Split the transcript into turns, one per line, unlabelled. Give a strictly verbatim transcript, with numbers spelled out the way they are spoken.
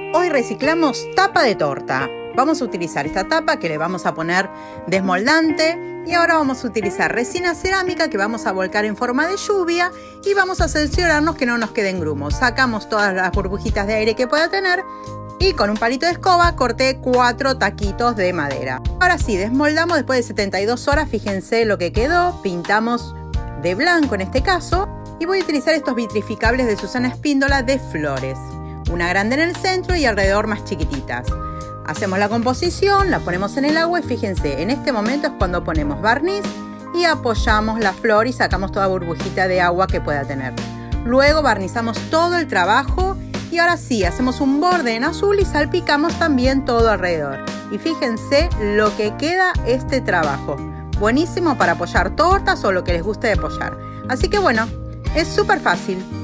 Hoy reciclamos tapa de torta. Vamos a utilizar esta tapa que le vamos a poner desmoldante y ahora vamos a utilizar resina cerámica que vamos a volcar en forma de lluvia y vamos a cerciorarnos que no nos queden grumos. Sacamos todas las burbujitas de aire que pueda tener y con un palito de escoba corté cuatro taquitos de madera. Ahora sí, desmoldamos después de setenta y dos horas, fíjense lo que quedó, pintamos de blanco en este caso y voy a utilizar estos vitrificables de Susana Espíndola de flores. Una grande en el centro y alrededor más chiquititas. Hacemos la composición, la ponemos en el agua y fíjense, en este momento es cuando ponemos barniz y apoyamos la flor y sacamos toda burbujita de agua que pueda tener. Luego barnizamos todo el trabajo y ahora sí, hacemos un borde en azul y salpicamos también todo alrededor. Y fíjense lo que queda este trabajo. Buenísimo para apoyar tortas o lo que les guste de apoyar. Así que bueno, es súper fácil.